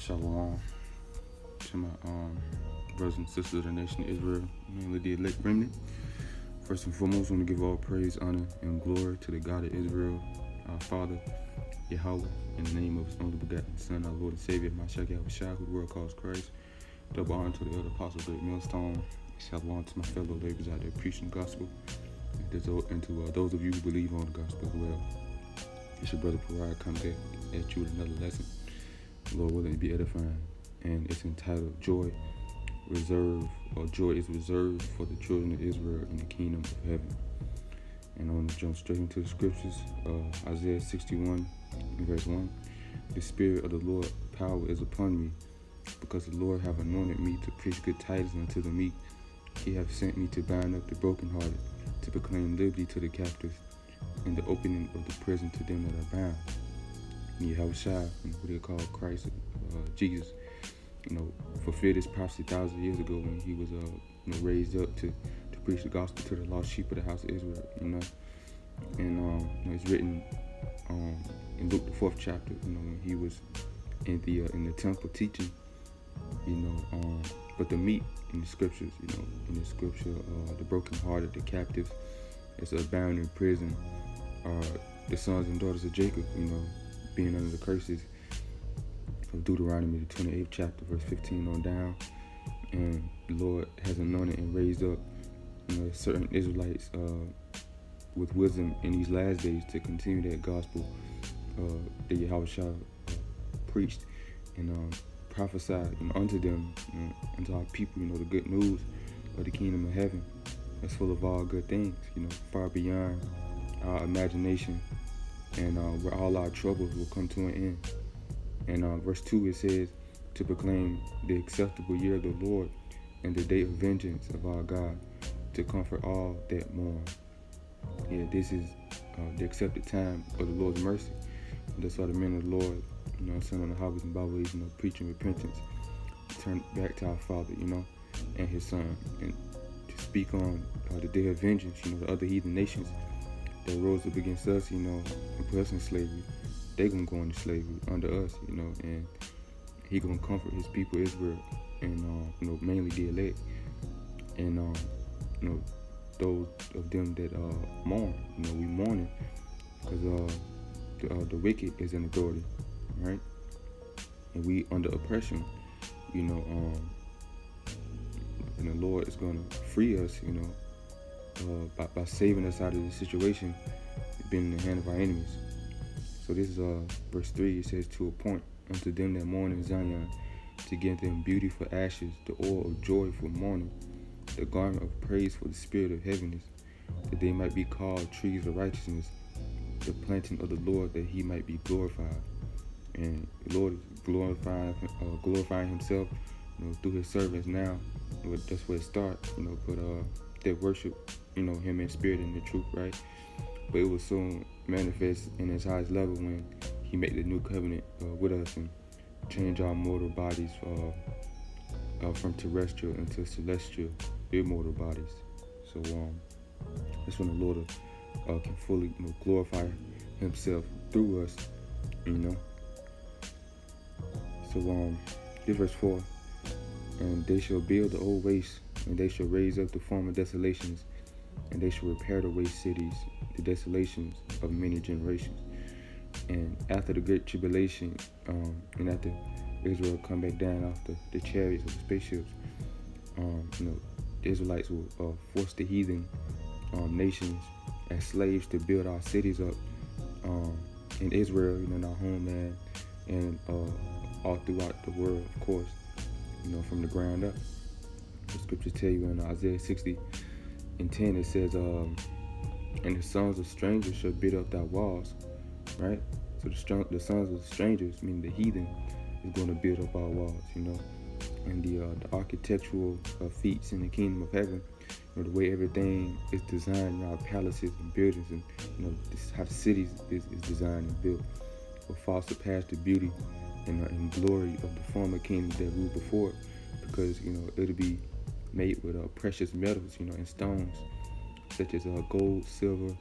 Shalom to my brothers and sisters of the nation of Israel, mainly the elect remnant. First and foremost, I want to give all praise, honor, and glory to the God of Israel, our Father, Yahweh, in the name of His only begotten Son, our Lord and Savior, Mashiach Yahushua, who the world calls Christ. Double honor to the elder apostle, great millstone. Shalom to my fellow laborers out there preaching the gospel, and to those of you who believe on the gospel as well. It's your brother Pariah come back at you with another lesson. Lord willing, to be edifying, and it's entitled Joy is reserved for the children of Israel in the kingdom of heaven. And I want to jump straight into the scriptures. Isaiah 61 verse 1. The Spirit of the Lord power is upon me, because the Lord have anointed me to preach good tidings unto the meek. He hath sent me to bind up the brokenhearted, to proclaim liberty to the captives, and the opening of the prison to them that are bound. Yahushua, who they call Christ, Jesus, fulfilled his prophecy thousands of years ago when he was, raised up to preach the gospel to the lost sheep of the house of Israel, and it's written in Luke the 4th chapter, when he was in the temple teaching, but the meek in the scriptures, the brokenhearted, the captives, as bound in prison, the sons and daughters of Jacob, being under the curses of Deuteronomy, the 28th chapter, verse 15 on down. And the Lord has anointed and raised up, certain Israelites with wisdom in these last days to continue that gospel that Yahushua preached and prophesied unto them, unto our people, the good news of the kingdom of heaven that's full of all good things, far beyond our imagination, and where all our troubles will come to an end. And verse 2, it says, to proclaim the acceptable year of the Lord and the day of vengeance of our God, to comfort all that mourn. Yeah, this is the accepted time of the Lord's mercy. That's why the men of the Lord, sent on the highways and byways, preaching repentance, turn back to our Father, and His Son, and to speak on the day of vengeance, the other heathen nations that rose up against us, and put us in slavery. They gonna go into slavery under us, and He gonna comfort His people Israel, and mainly the elect, and those of them that mourn. We mourning because the wicked is in authority, right? And we under oppression, and the Lord is gonna free us, by saving us out of the situation, being in the hand of our enemies. So this is verse 3. It says, to appoint unto them that mourn in Zion, to give them beauty for ashes, the oil of joy for mourning, the garment of praise for the spirit of heaviness, that they might be called trees of righteousness, the planting of the Lord, that He might be glorified. And the Lord is glorifying Himself, through His servants now. That's where it starts, but they worship, Him in spirit and in truth, right? But it will soon manifest in His highest level when He make the new covenant with us and change our mortal bodies from terrestrial into celestial, immortal bodies. So that's when the Lord can fully, glorify Himself through us, So this verse 4, and they shall build the old waste, and they shall raise up the former desolations, and they shall repair the waste cities, the desolations of many generations. And after the great tribulation, and after Israel come back down after the chariots of the spaceships, the Israelites will force the heathen nations as slaves to build our cities up in Israel, in our homeland, and all throughout the world, of course, from the ground up. The scriptures tell you in Isaiah 60 and 10, it says, and the sons of strangers shall build up thy walls, right? So the sons of strangers, meaning the heathen, is going to build up our walls, and the architectural feats in the kingdom of heaven, the way everything is designed, our palaces and buildings, and this how cities is designed and built, will far surpass the beauty and glory of the former kingdom that ruled before it, because it'll be made with precious metals, and stones such as gold, silver,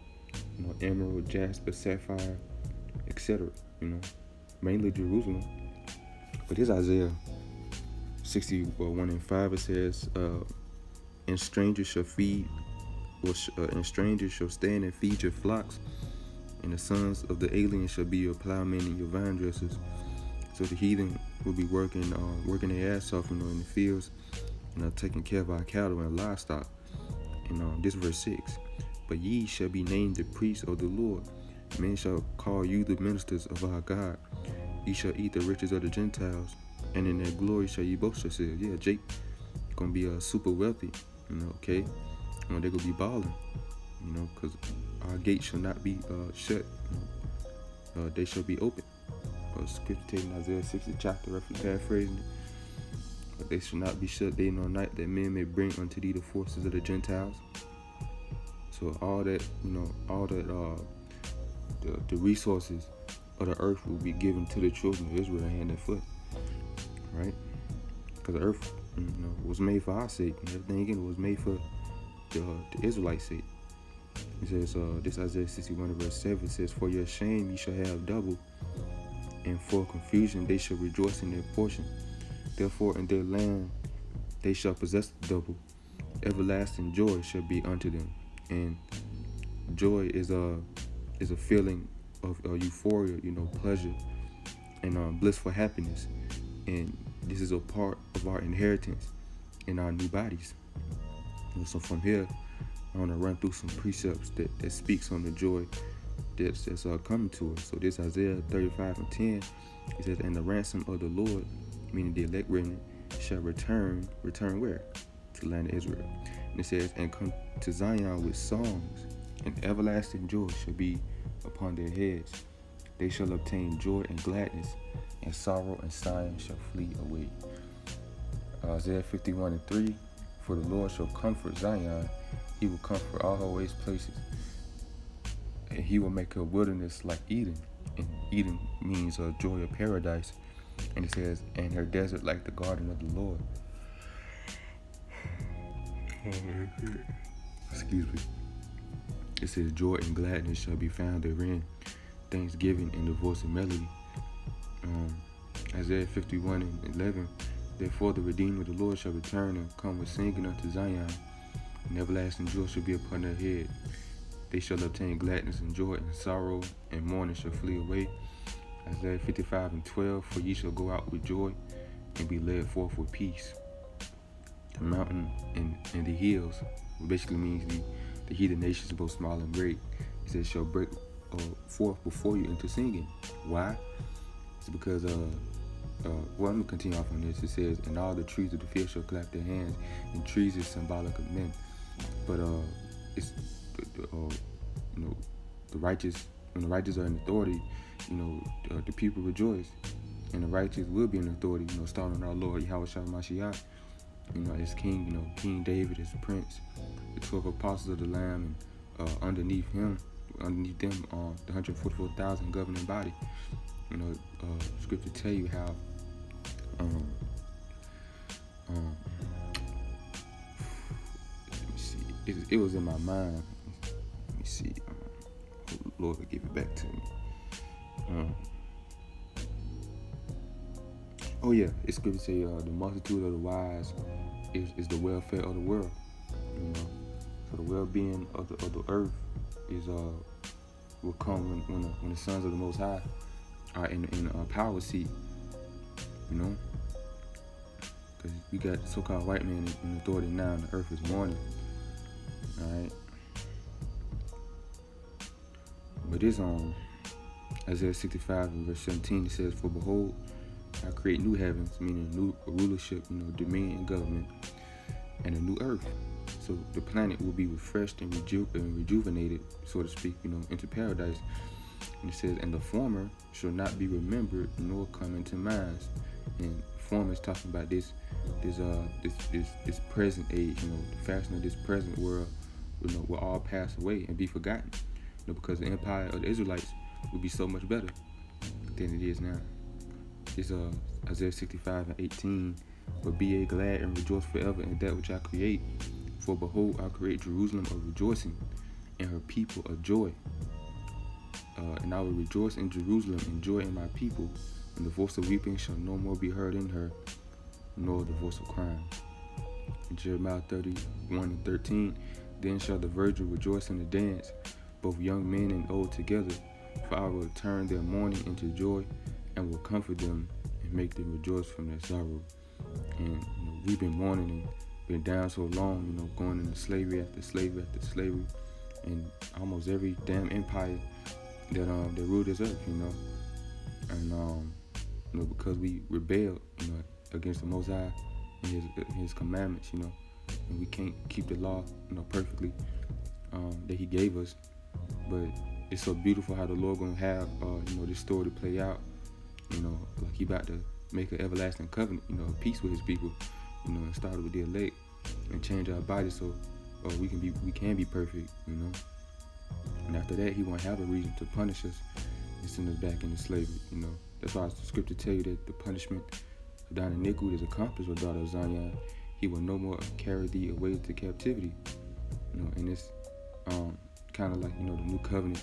emerald, jasper, sapphire, etc. Mainly Jerusalem, But here's Isaiah 61:5. It says, and strangers shall feed, and strangers shall stand and feed your flocks, and the sons of the alien shall be your plowmen and your vine dressers. So the heathen will be working their ass off, in the fields, taking care of our cattle and livestock. And this verse 6. But ye shall be named the priests of the Lord. Men shall call you the ministers of our God. Ye shall eat the riches of the Gentiles, and in their glory shall ye boast yourselves. Yeah, Jake gonna be super wealthy, okay? They're gonna be balling, because our gates shall not be shut. They shall be open. Scripture taken Isaiah 60 chapter, roughly paraphrasing it. But they shall not be shut day nor night, that men may bring unto thee the forces of the Gentiles. So all that, the resources of the earth will be given to the children of Israel hand and foot, right? Because the earth, was made for our sake, and everything again was made for the Israelites' sake. It says, this Isaiah 61 verse 7 says, for your shame ye shall have double, and for confusion they shall rejoice in their portion. Therefore in their land they shall possess the double. Everlasting joy shall be unto them. And joy is a feeling of euphoria, pleasure, and blissful happiness. And this is a part of our inheritance in our new bodies. So from here, I want to run through some precepts that speaks on the joy that's coming to us. So this Isaiah 35:10, it says, and the ransom of the Lord, meaning the elect remnant, shall return where? To the land of Israel. And it says, and come to Zion with songs, and everlasting joy shall be upon their heads. They shall obtain joy and gladness, and sorrow and sighing shall flee away. Isaiah 51:3, for the Lord shall comfort Zion, he will comfort all her waste places, and he will make her wilderness like Eden. And Eden means a joy of paradise. And it says, and her desert like the garden of the Lord. Excuse me. It says, joy and gladness shall be found therein, thanksgiving and the voice of melody. Isaiah 51:11, therefore the redeemed of the Lord shall return and come with singing unto Zion, and everlasting joy shall be upon their head. They shall obtain gladness and joy, and sorrow and mourning shall flee away. Isaiah 55:12, for ye shall go out with joy and be led forth with peace. The mountain and the hills, basically means the heathen nations, both small and great, it says shall break forth before you into singing. Why? It's because I'm gonna continue off on this. It says, and all the trees of the field shall clap their hands, and trees is symbolic of men. But it's the righteous, when the righteous are in authority, the people rejoice, and the righteous will be in authority. Starting our Lord Yahweh Shah Mashiach, as King, King David as Prince, the 12 apostles of the Lamb, and underneath them, the 144,000 governing body. Scripture tell you how let me see. It was in my mind. Let me see. Lord will give it back to me. It's scripture say the multitude of the wise is the welfare of the world. So the well-being of the earth is will come when the sons of the Most High are in a power seat. Because we got so-called white men in authority now, and the earth is mourning. All right. But it's on Isaiah 65:17. It says, for behold, I create new heavens, meaning new rulership, dominion and government, and a new earth. So the planet will be refreshed and rejuvenated, so to speak, into paradise. And it says, and the former shall not be remembered, nor come into mind. And former is talking about this present age, the fashion of this present world, will all pass away and be forgotten. Because the empire of the Israelites will be so much better than it is now. It's Isaiah 65:18. But be ye glad and rejoice forever in that which I create. For behold, I create Jerusalem of rejoicing, and her people of joy. And I will rejoice in Jerusalem and joy in my people, and the voice of weeping shall no more be heard in her, nor the voice of crying. In Jeremiah 31:13, then shall the virgin rejoice and dance, both young men and old together, for I will turn their mourning into joy, and will comfort them and make them rejoice from their sorrow. And we've been mourning and been down so long, going into slavery after slavery after slavery, and almost every damn empire that ruled this earth, and because we rebelled, against the Most High and His commandments, and we can't keep the law, perfectly that He gave us. But it's so beautiful how the Lord gonna have, this story to play out, like He about to make an everlasting covenant, peace with His people, and start with the elect and change our bodies so we can be perfect, And after that, He won't have a reason to punish us and send us back into slavery, That's why the scripture tell you that the punishment of thine iniquity is accomplished, with daughter of Zion. He will no more carry thee away to captivity, And it's kind of like, the new covenant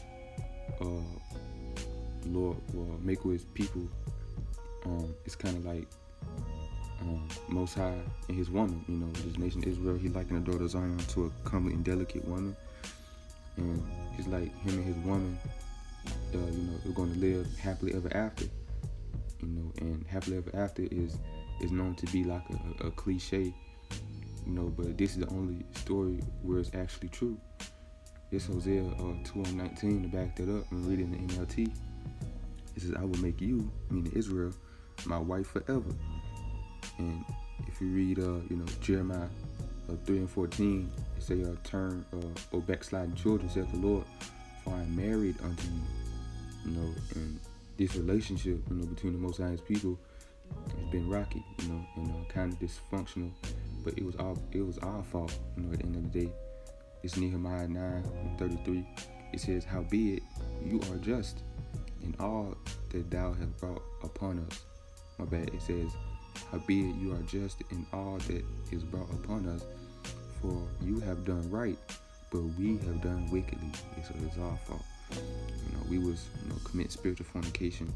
the Lord will make with His people. It's kind of like Most High and His woman, with His nation Israel. He likened the daughter of Zion to a comely and delicate woman, and it's like Him and His woman, they're going to live happily ever after, and happily ever after is known to be like a cliche, but this is the only story where it's actually true. It's Hosea 2:19 to back that up and read it in the NLT. It says, I will make you, meaning Israel, my wife forever. And if you read, Jeremiah 3:14, it say, turn, O backsliding children, saith the Lord, for I am married unto you. And this relationship, between the Most High and His people has been rocky, and kind of dysfunctional. But it was our fault, at the end of the day. It's Nehemiah 9:33. It says, howbeit you are just in all that thou hast brought upon us. My bad. It says, howbeit you are just in all that is brought upon us, for you have done right, but we have done wickedly. So it's our fault. We was, commit spiritual fornication,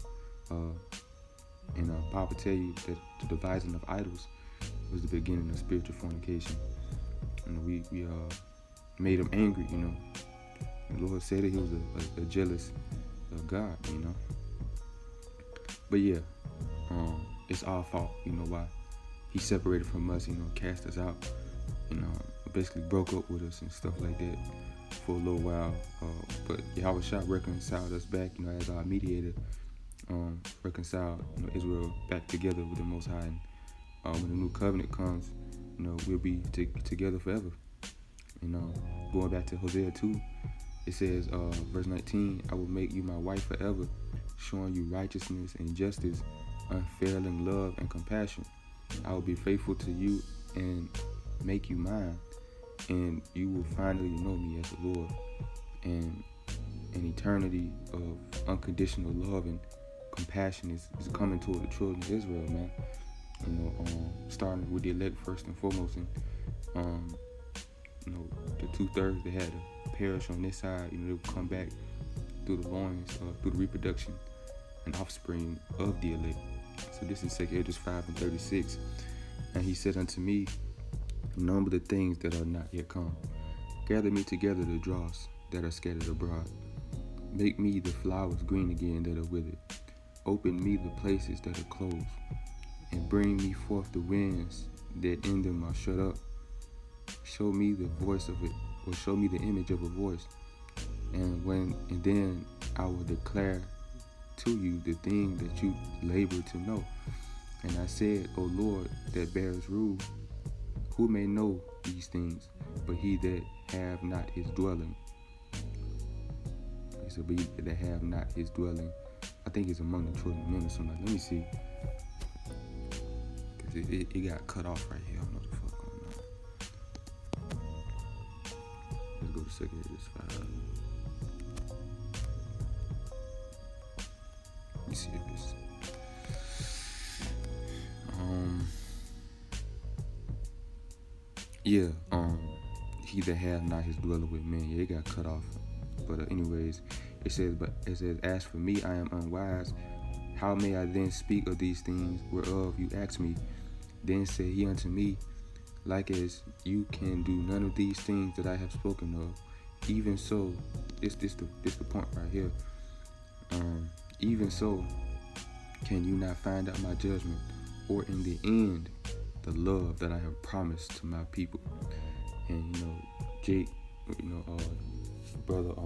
and Papa tell you that the devising of idols was the beginning of spiritual fornication. We made Him angry, The Lord said that He was a jealous God, But yeah, it's our fault, why He separated from us, cast us out, basically broke up with us and stuff like that for a little while. But Yahushua reconciled us back, as our mediator, reconciled Israel back together with the Most High. And when the new covenant comes, we'll be together forever. Going back to Hosea 2, it says, verse 19, I will make you my wife forever, showing you righteousness and justice, unfailing love and compassion. I will be faithful to you and make you mine, and you will finally know me as the Lord. And an eternity of unconditional love and compassion is coming toward the children of Israel, man. Starting with the elect first and foremost, and the 2/3 they had to perish on this side, they will come back through the loins, through the reproduction and offspring of the elect. So this is 2 Esdras 5:36. And he said unto me, number the things that are not yet come. Gather me together the dross that are scattered abroad. Make me the flowers green again that are withered. Open me the places that are closed, and bring me forth the winds that in them are shut up. Show me the voice of it, or show me the image of a voice. And then I will declare to you the thing that you labor to know. And I said, O Lord, that bears rule, who may know these things, but he that have not his dwelling. He said, but he that have not his dwelling. I think it's among the children of men or something. Let me see. Because it got cut off right here. I don't know what the fuck going on. Let's go to 2 Esdras 5. Let me see if this. He that have not his dwelling with men. Yeah, it got cut off. But anyways, it says, as for me, I am unwise. how may I then speak of these things whereof you ask me? Then said he unto me, like as you can do none of these things that I have spoken of, even so, this the point right here. Even so, can you not find out my judgment, or in the end, the love that I have promised to my people? And Jake, brother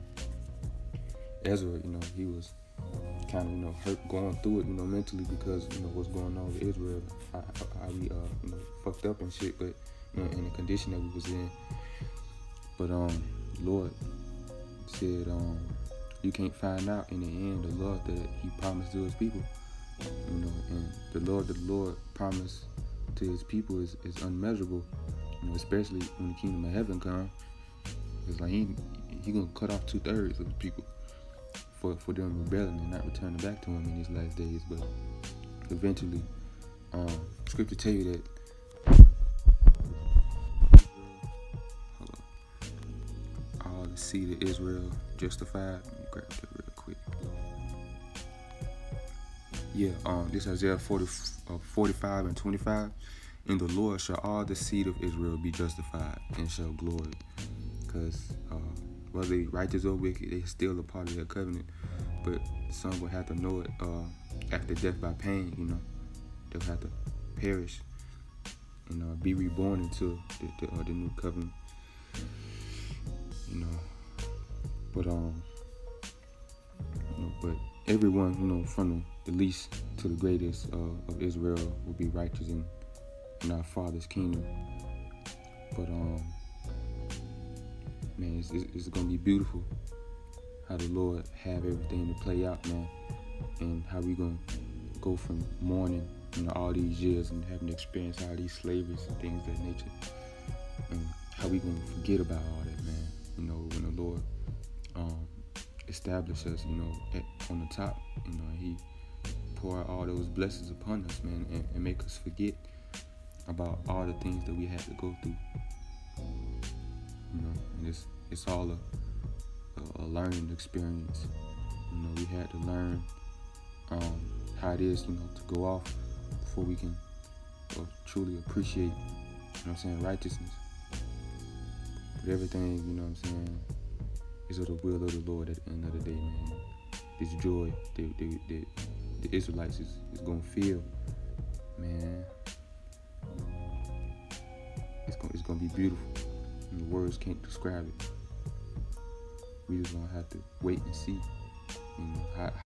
Ezra, he was kind of hurt going through it, mentally, because what's going on with Israel, how we fucked up and shit, but in the condition that we was in. But Lord said you can't find out in the end the love that he promised to his people, and the love that the Lord promised to his people is unmeasurable, especially when the kingdom of heaven comes. It's like he gonna cut off 2/3 of the people for them rebelling and not returning back to him in these last days. But eventually, scripture tell you that all the seed of Israel justified. Let me grab that real quick. Yeah, this Isaiah 45 and 25. In the Lord shall all the seed of Israel be justified and shall glory. Because whether they righteous or wicked, they still a part of their covenant. But some will have to know it after death by pain, They'll have to perish and be reborn into the new covenant. But everyone, from the least to the greatest of Israel will be righteous in our Father's kingdom. But man, it's gonna be beautiful how the Lord have everything to play out, man, and how we gonna go from mourning, all these years and having to experience all these slaveries and things of that nature, and how we gonna forget about all that, man. When the Lord establish us, on the top, and he pour out all those blessings upon us, man, and make us forget about all the things that we had to go through. And it's all a learning experience. We had to learn how it is, to go off before we can truly appreciate, righteousness. But everything, is of the will of the Lord at the end of the day, man. This joy the Israelites is gonna feel, man. It's gonna be beautiful. And the words can't describe it. We just gonna have to wait and see, how